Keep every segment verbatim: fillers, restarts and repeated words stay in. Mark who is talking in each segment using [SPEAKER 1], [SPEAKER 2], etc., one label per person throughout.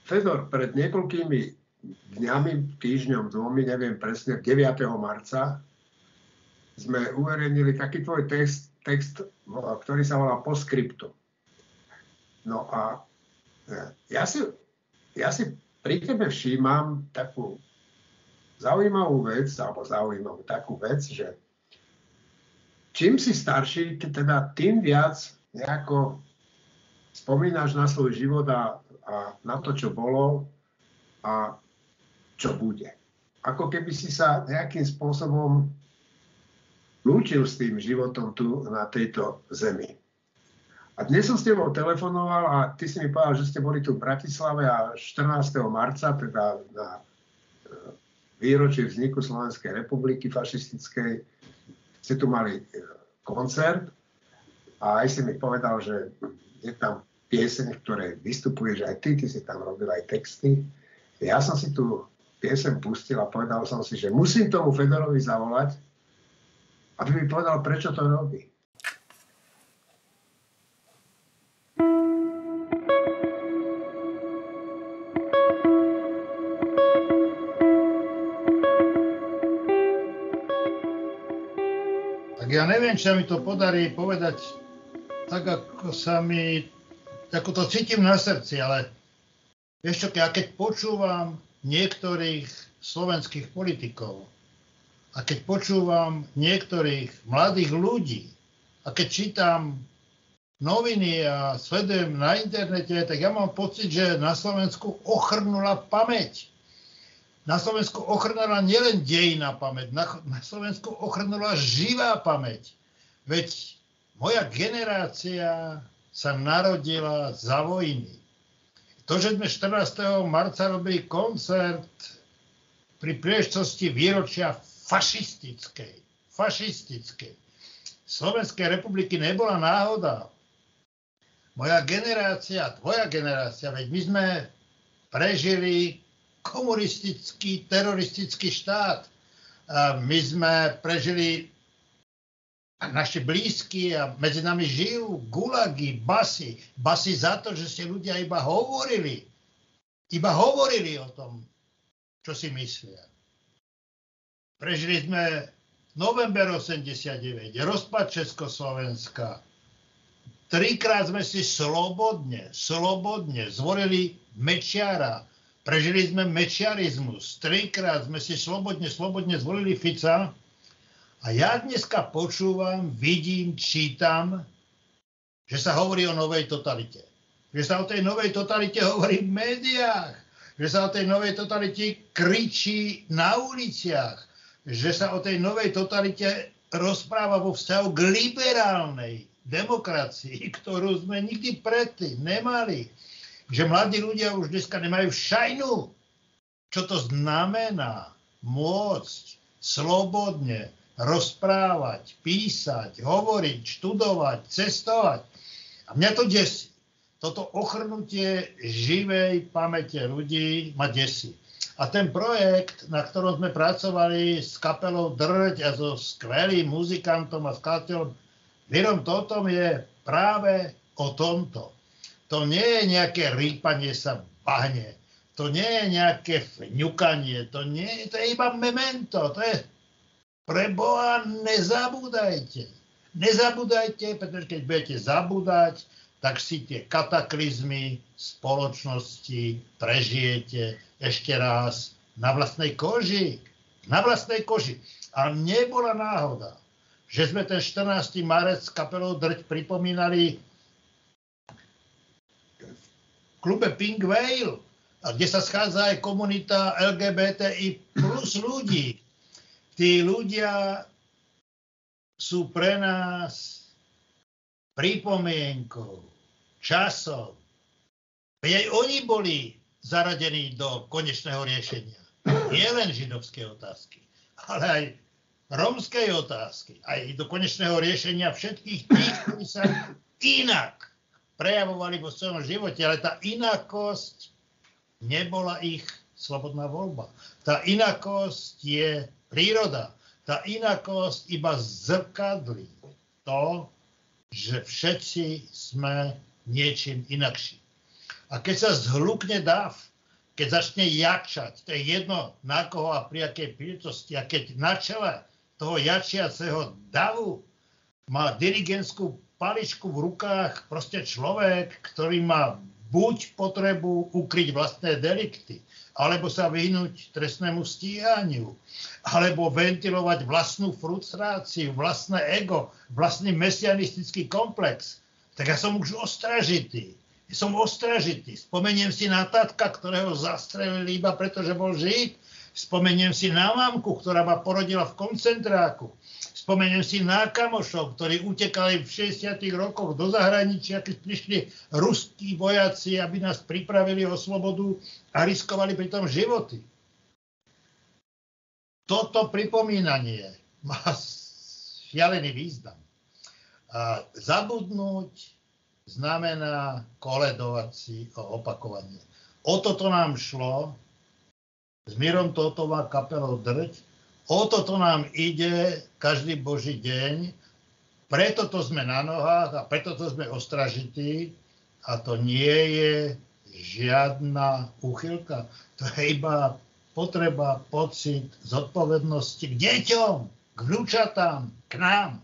[SPEAKER 1] Fedor, pred niekoľkými dňami, týždňom, dvomi, neviem presne, deviateho marca sme uverejnili taký tvoj text, text, ktorý sa volá Postscriptum. No a ja si, ja si pri tebe všímam takú zaujímavú vec, alebo zaujímavú takú vec, že čím si starší, teda tým viac nejako spomínaš na svoj život a, a na to, čo bolo a čo bude. Ako keby si sa nejakým spôsobom lúčil s tým životom tu na tejto zemi. A dnes som s tebou telefonoval a ty si mi povedal, že ste boli tu v Bratislave a štrnásteho marca, teda na výročí vzniku Slovenskej republiky fašistickej, ste tu mali koncert a aj si mi povedal, že je tam pieseň, v ktorej vystupuješ aj ty, ty si tam robil aj texty. Ja som si tu pieseň pustil a povedal som si, že musím tomu Fedorovi zavolať, aby mi povedal, prečo to robí.
[SPEAKER 2] Tak ja neviem, či sa mi to podarí povedať tak, ako sa mi, ako to cítim na srdci, ale vieš čo, ja keď počúvam niektorých slovenských politikov, a keď počúvam niektorých mladých ľudí a keď čítam noviny a sledujem na internete, tak ja mám pocit, že na Slovensku ochrnula pamäť. Na Slovensku ochrnula nielen dejinná pamäť, na, na Slovensku ochrnula živá pamäť. Veď moja generácia sa narodila za vojny. To, že sme štrnásteho marca robili koncert pri príležitosti výročia fašistickej, fašistickej Slovenskej republiky nebola náhoda. Moja generácia, tvoja generácia, veď my sme prežili komunistický, teroristický štát. A my sme prežili a naši blízki a medzi nami žijú gulagy, basy. Basy za to, že ste ľudia iba hovorili. Iba hovorili o tom, čo si myslia. Prežili sme november osemdesiatdeväť, rozpad Československa. Trikrát sme si slobodne, slobodne zvolili Mečiara. Prežili sme mečiarizmus. Trikrát sme si slobodne, slobodne zvolili Fica. A ja dneska počúvam, vidím, čítam, že sa hovorí o novej totalite. Že sa o tej novej totalite hovorí v médiách. Že sa o tej novej totalite kričí na uliciach. Že sa o tej novej totalite rozpráva vo vzťahu k liberálnej demokracii, ktorú sme nikdy predtým nemali. Že mladí ľudia už dneska nemajú šajnu, čo to znamená môcť slobodne rozprávať, písať, hovoriť, študovať, cestovať. A mňa to desí. Toto ochrnutie živej pamäte ľudí ma desí. A ten projekt, na ktorom sme pracovali s kapelou Drť a so skvelým muzikantom a skladateľom Virom Totom, je práve o tomto. To nie je nejaké rýpanie sa v bahne. To nie je nejaké fňukanie. To, nie, to je iba memento. To je pre Boha, nezabúdajte. Nezabúdajte, pretože keď budete zabúdať, tak si tie kataklizmy spoločnosti prežijete ešte raz na vlastnej koži. Na vlastnej koži. A nebola náhoda, že sme ten štrnásteho marec s kapelou Drť pripomínali v klube Pink Whale, kde sa schádza aj komunita el gé bé té í plus ľudí. Tí ľudia sú pre nás pripomienkou, časom. Veď aj oni boli zaradení do konečného riešenia. Nie len židovskej otázky, ale aj rómskej otázky. Aj do konečného riešenia všetkých tých, ktorí sa inak prejavovali vo svojom živote. Ale tá inakosť nebola ich slobodná voľba. Tá inakosť je príroda. Tá inakosť iba zrkadlí to, že všetci sme niečím inakší. A keď sa zhlukne dav keď začne jačať, to je jedno na koho a pri akej príležitosti, a keď na čele toho jačiaceho davu má dirigentskú paličku v rukách proste človek, ktorý má buď potrebu ukryť vlastné delikty, alebo sa vyhnúť trestnému stíhaniu, alebo ventilovať vlastnú frustráciu, vlastné ego, vlastný mesianistický komplex, tak ja som už ostražitý. Ja som ostražitý. Spomeniem si na tatka, ktorého zastrelili iba preto, že bol Žid. Spomeniem si na mamku, ktorá ma porodila v koncentráku. Spomeniem si na kamošov, ktorí utekali v šesťdesiatych rokoch do zahraničia, keď prišli ruskí vojaci, aby nás pripravili o slobodu a riskovali pritom životy. Toto pripomínanie má šialený význam. A zabudnúť znamená koledovať si o opakovanie. O toto nám šlo s Mirom Totom a kapelou Drť. O toto nám ide každý boží deň, preto to sme na nohách a preto to sme ostražití a to nie je žiadna úchylka. To je iba potreba, pocit zodpovednosti k deťom, k vnúčatám, k nám.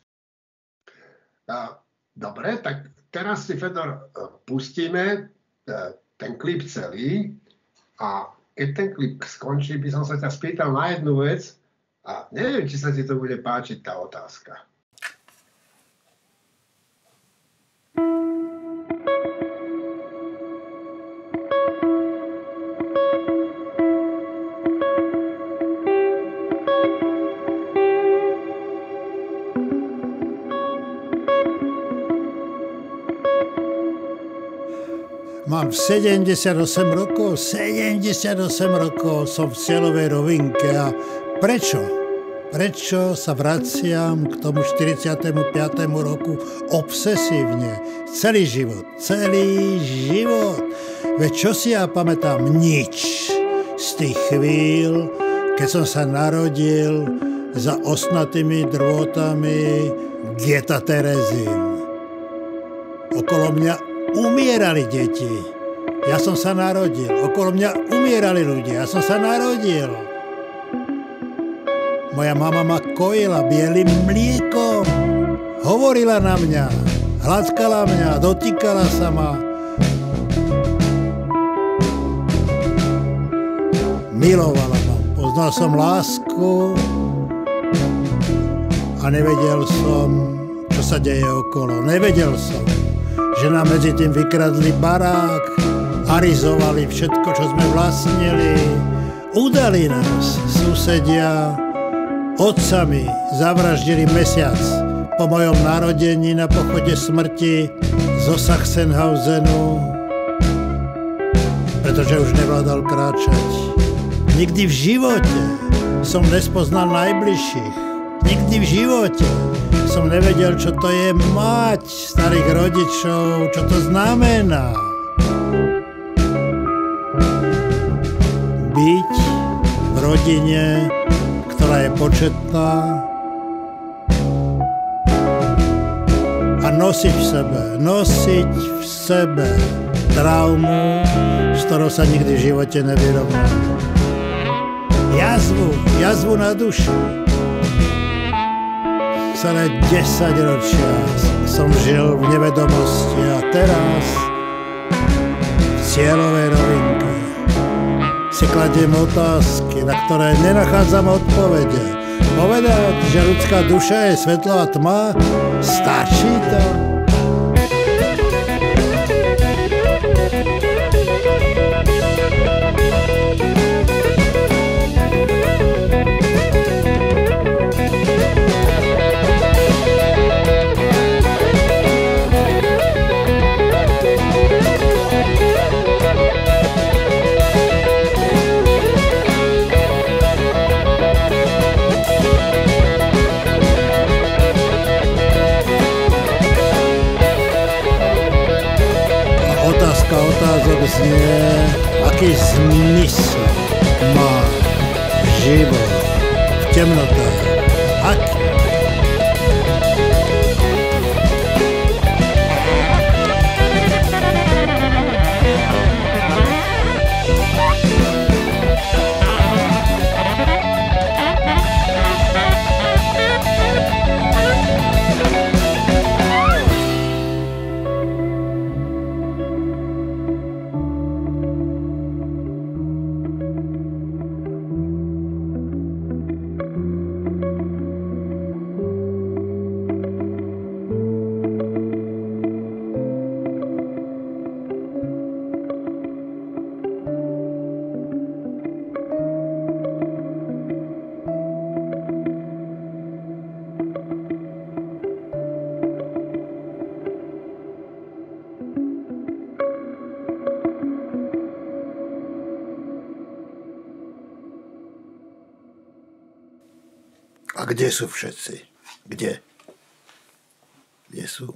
[SPEAKER 1] Dobre, tak teraz si, Fedor, pustíme ten klip celý a keď ten klip skončí, by som sa ťa spýtal na jednu vec a neviem, či sa ti to bude páčiť tá otázka.
[SPEAKER 3] Mám sedemdesiatosem rokov, sedemdesiatosem rokov som v cieľovej rovinke a prečo? Prečo sa vraciam k tomu štyridsiatemu piatemu roku obsesívne? Celý život, celý život. Veď čo si ja pamätám? Nič z tých chvíľ, keď som sa narodil za osnatými drôtami geta Terezín. Okolo mňa umierali deti. Ja som sa narodil. Okolo mňa umierali ľudia. Ja som sa narodil. Moja mama ma kojila bielým mliekom. Hovorila na mňa. Hladkala mňa. Dotýkala sa ma. Milovala ma. Poznal som lásku a nevedel som, čo sa deje okolo. Nevedel som, že nám medzi tým vykradli barák, arizovali všetko, čo sme vlastnili. Udali nás susedia, otcami zavraždili mesiac po mojom narodení na pochode smrti zo Sachsenhausenu, pretože už nevládal kráčať. Nikdy v živote som nespoznal najbližších. Nikdy v živote som nevedel, čo to je mať starých rodičov, čo to znamená. Byť v rodine, ktorá je početná a nosiť v sebe, nosiť v sebe traumu, s ktorou sa nikdy v živote nevyrovnám. Jazvu, jazvu na duši. Celé desaťročia som žil v nevedomosti a teraz v cieľovej rovinke si kladiem otázky, na ktoré nenachádzam odpovede. Povedať, že ľudská duša je svetlo a tma, stačí to? Otázok znie, aký zmysel má život v temnotách. Aký? A kde sú všetci? Kde? Kde sú?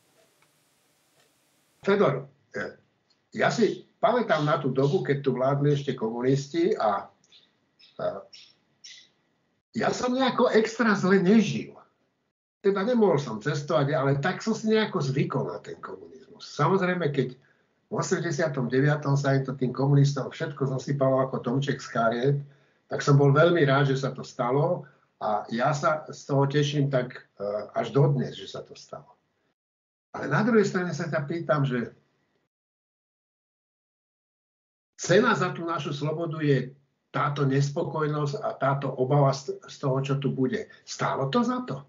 [SPEAKER 1] Fedor, ja si pamätám na tú dobu, keď tu vládli ešte komunisti a, a ja som nejako extra zle nežil. Teda nemohol som cestovať, ale tak som si nejako zvykol na ten komunizmus. Samozrejme, keď v osemdesiatom deviatom sa im to tým komunistom všetko zosypalo ako domček z kariet, tak som bol veľmi rád, že sa to stalo a ja sa z toho teším tak až dodnes, že sa to stalo. Ale na druhej strane sa ťa pýtam, že cena za tú našu slobodu je táto nespokojnosť a táto obava z toho, čo tu bude. Stálo to za to?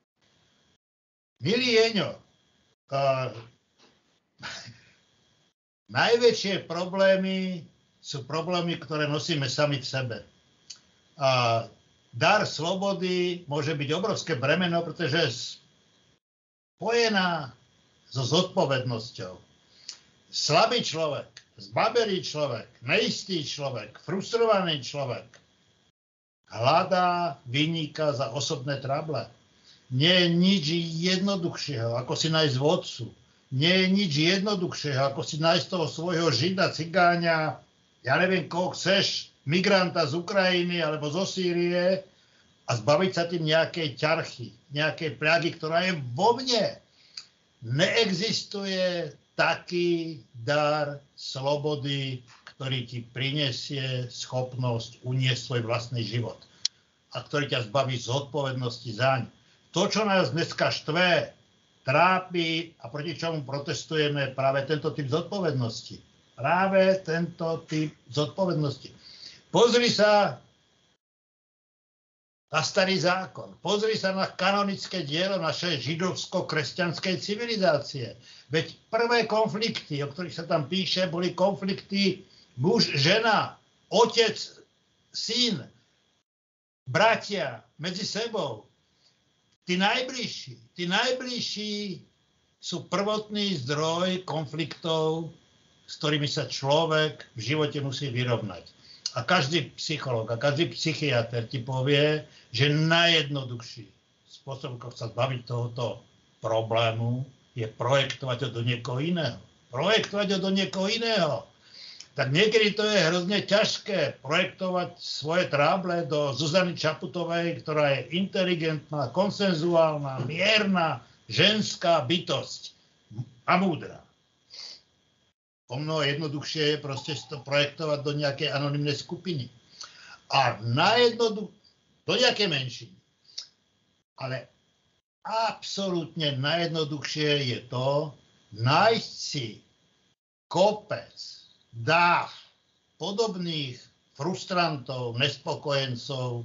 [SPEAKER 2] Milý Jeňo, uh, najväčšie problémy sú problémy, ktoré nosíme sami v sebe. Uh, dar slobody môže byť obrovské bremeno, pretože je spojená so zodpovednosťou. Slabý človek, zbabelý človek, neistý človek, frustrovaný človek hľadá vinníka za osobné trable. Nie je nič jednoduchšieho, ako si nájsť vodcu. Nie je nič jednoduchšieho, ako si nájsť toho svojho žida, cigáňa, ja neviem, koho chceš, migranta z Ukrajiny alebo zo Sýrie a zbaviť sa tým nejakej ťarchy, nejakej pliagy, ktorá je vo mne. Neexistuje taký dar slobody, ktorý ti prinesie schopnosť uniesť svoj vlastný život a ktorý ťa zbaví zodpovednosti zaň. To, čo nás dneska štve, trápi a proti čomu protestujeme, práve tento typ zodpovednosti. Práve tento typ zodpovednosti. Pozri sa na starý zákon. Pozri sa na kanonické dielo našej židovsko-kresťanskej civilizácie. Veď prvé konflikty, o ktorých sa tam píše, boli konflikty muž, žena, otec, syn, bratia medzi sebou. Tí najbližší, tí najbližší sú prvotný zdroj konfliktov, s ktorými sa človek v živote musí vyrovnať. A každý psychológ a každý psychiatr ti povie, že najjednoduchší spôsob, ako sa zbaviť tohoto problému, je projektovať ho do niekoho iného. Projektovať ho do niekoho iného. Tak niekedy to je hrozne ťažké projektovať svoje tráble do Zuzany Čaputovej, ktorá je inteligentná, konsenzuálna, mierna, ženská bytosť a múdra. O mnoho jednoduchšie je proste to projektovať do nejakej anonymnej skupiny. A najjednoduch... do nejakej menšiny. Ale absolútne najjednoduchšie je to nájsť si kopec, dáv podobných frustrantov, nespokojencov,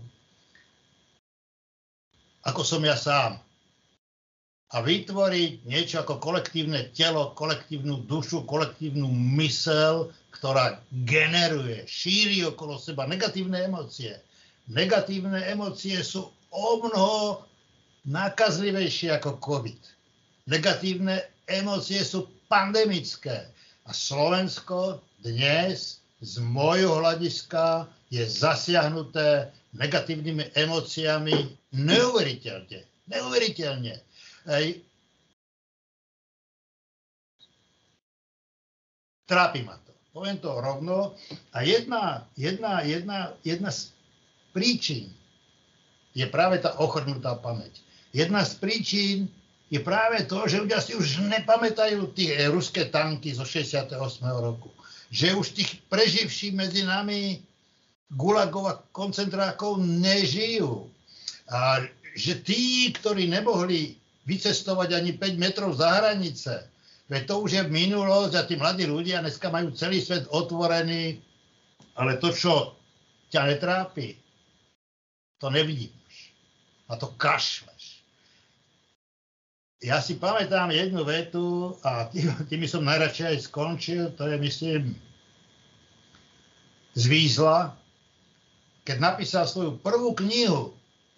[SPEAKER 2] ako som ja sám. A vytvoriť niečo ako kolektívne telo, kolektívnu dušu, kolektívnu mysel, ktorá generuje, šíri okolo seba negatívne emócie. Negatívne emócie sú omnoho nákazlivejšie ako COVID. Negatívne emócie sú pandemické. A Slovensko dnes z môjho hľadiska je zasiahnuté negatívnymi emóciami neuveriteľne. Neuveriteľne. Ej. Trápi ma to. Poviem to rovno. A jedna, jedna, jedna, jedna z príčin je práve tá ochrnutá pamäť. Jedna z príčin je práve to, že ľudia si už nepamätajú tie ruské tanky zo šesťdesiateho ôsmeho roku. Že už tých preživší medzi nami gulagov a koncentrákov nežijú. A že tí, ktorí nemohli vycestovať ani päť metrov za hranice, veď to už je minulosť a tí mladí ľudia dneska majú celý svet otvorený, ale to, čo ťa netrápi, to nevidíš. A to kašleš. Ja si pamätám jednu vetu a tým, tým som najradšej aj skončil, to je, myslím, z Vízla, keď napísal svoju prvú knihu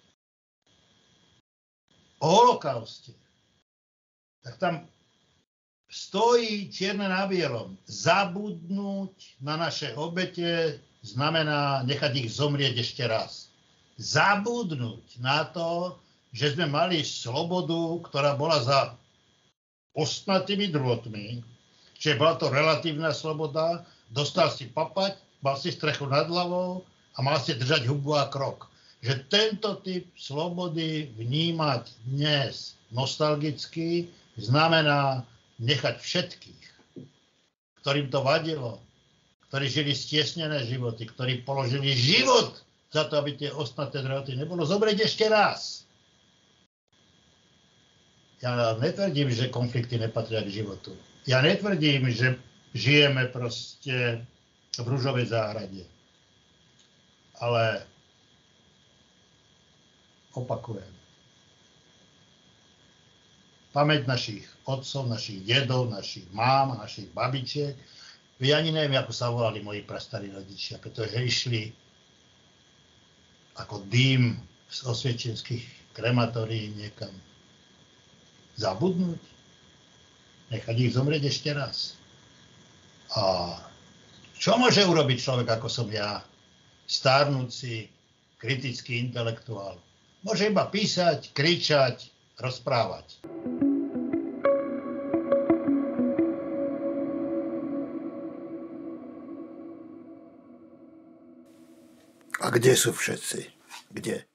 [SPEAKER 2] o holokauste, tak tam stojí čierne na bielom. Zabudnúť na naše obete znamená nechať ich zomrieť ešte raz. zabudnúť na to, že sme mali slobodu, ktorá bola za ostnatými drôtmi, čiže bola to relatívna sloboda, dostal si papať, mal si strechu nad hlavou a mal si držať hubu a krok. Že tento typ slobody vnímať dnes nostalgicky znamená nechať všetkých, ktorým to vadilo, ktorí žili stiesnené životy, ktorí položili život za to, aby tie ostnaté drôty nebolo, zobrieť ešte raz. Ja netvrdím, že konflikty nepatria k životu. Ja netvrdím, že žijeme proste v ružovej záhrade. Ale opakujem. Pamäť našich otcov, našich dedov, našich mám, našich babičiek. Ja ani neviem, ako sa volali moji prastarí rodičia, pretože išli ako dým z osviečenských krematórií niekam. Zabudnúť? Nechať ich zomrieť ešte raz. A čo môže urobiť človek, ako som ja, starnúci, kritický intelektuál? Môže iba písať, kričať, rozprávať.
[SPEAKER 3] A kde sú všetci? Kde?